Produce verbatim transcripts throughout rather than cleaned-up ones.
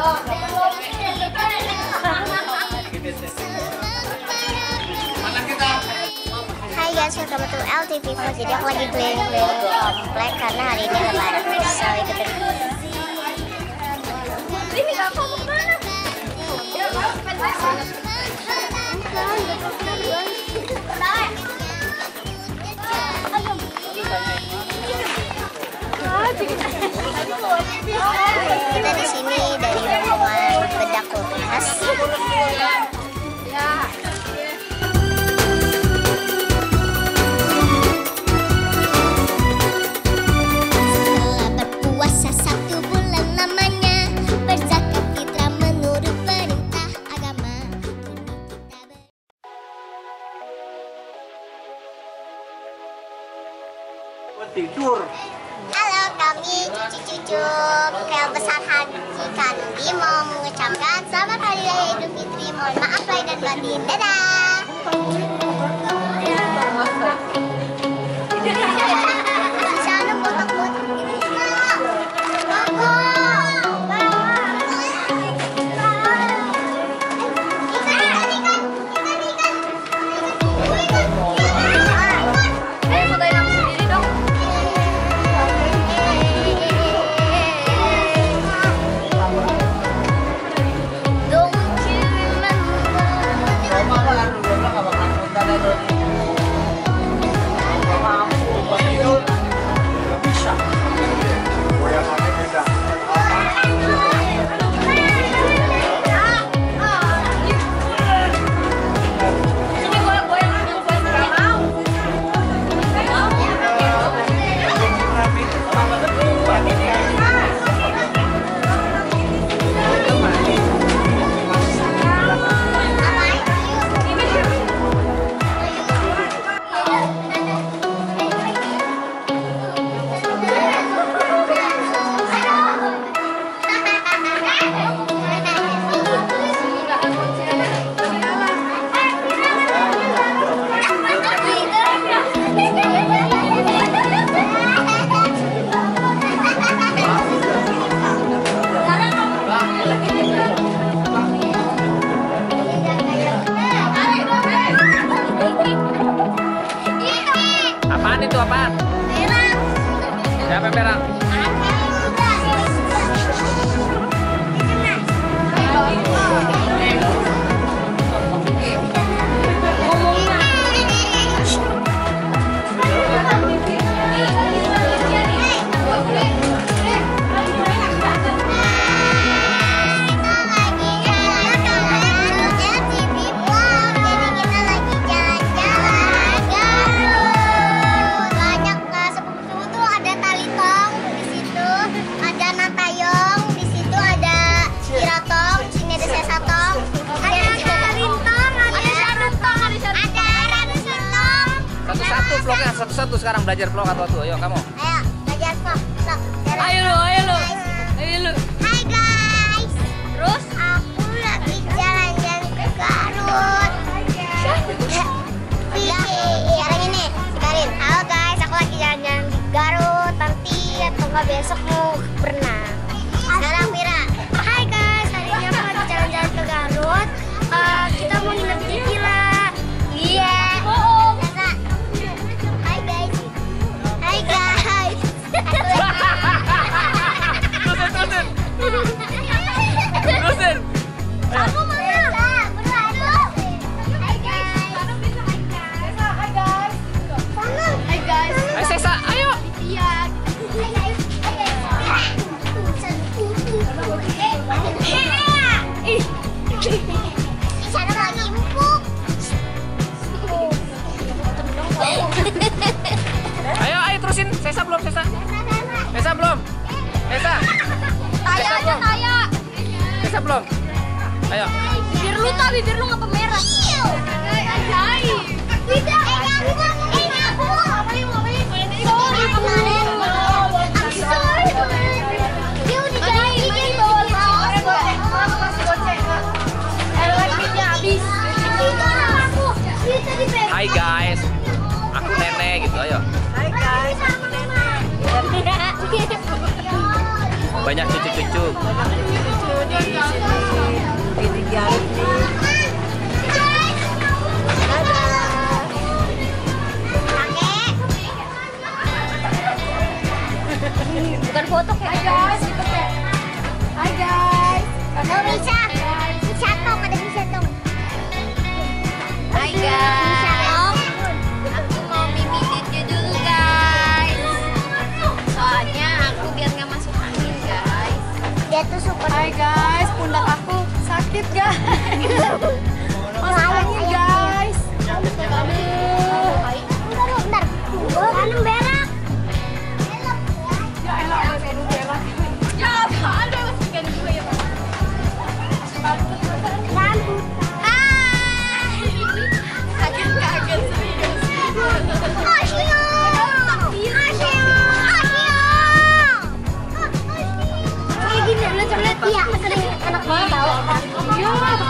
Hai guys, welcome to L T V Vlog. Jadi aku lagi keliling-keliling komplek karena hari ini lebaran. So ikutin. Ini nggak mau kemana? Kita di sini dari rombongan bedak kulkas. Tidur. Halo, kami cucu-cucu Kel besar Haji Kandi mau mengucapkan selamat hari raya Idul Fitri. Mohon maaf lahir dan batin. Dadah. Sana botak-botak ini. Apaan itu apaan? Merah. Siapa yang merah? Vlognya satu-satu sekarang belajar vlog atau tuh, ayo kamu. Ayo belajar vlog. Vlog. Ayo lu, ayo lu. Ayo lu. Hai guys. Terus aku lagi jalan-jalan ke Garut. Sekarang ini, sekarang. Halo guys, aku lagi jalan-jalan di Garut. Nanti atau nggak besok mau berenang. Sekarang Mira. Hai guys, hari ini aku lagi jalan-jalan ke Garut. Uh, kita mau nginep di villa. Iya. Hai guys. Hai guys. Terusin, terusin. Terusin. Aku mana? Hai guys. Hai guys. Sana. Hai guys. Ayo Sesa, ayo. Iya. Hai guys. Ih. Di sana lagi empuk. Ayo, ayo terusin. Sesa belum, Sesa. Sesa belum. Sesa. taya aja taya. Sesa belum. Ayo. Bibir lu tuh, bibir lu ngapa merah? Ajaib. Tidak. Eh, aku. Ngapain, ngapain? Sorry kemarin. I'm sorry kemarin. Dia udah janji bawa habis. Itu aku. Dia tadi pengen. Hai guys. Aku nenek gitu, ayo. Hai guys, aku nenek. Banyak cucu-cucu. Banyak cucu-cucu nih. Hai guys, pundak aku sakit guys. Masuk angin guys. Aduh. Bentar, bentar. Oh, anu berak. Ya elah, ada kayak berak. Ya ada masih kayak dulu ya. Rambut. Kaget-kaget serius. Asyik. Kayak gini, lihat-lihat dia sering anak banget tahu. Ya.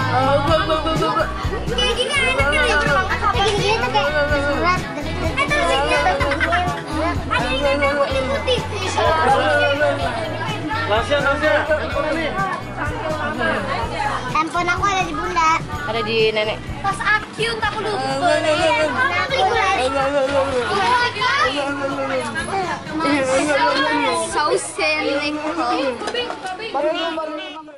Kayak gini anaknya lihat kayak gini tuh kayak surat. Eh terus ini ada ini putih putih. Lasya, Lasya. Handphone aku ada di bunda. Ada di nenek. Pas akun aku lupa. So seneng.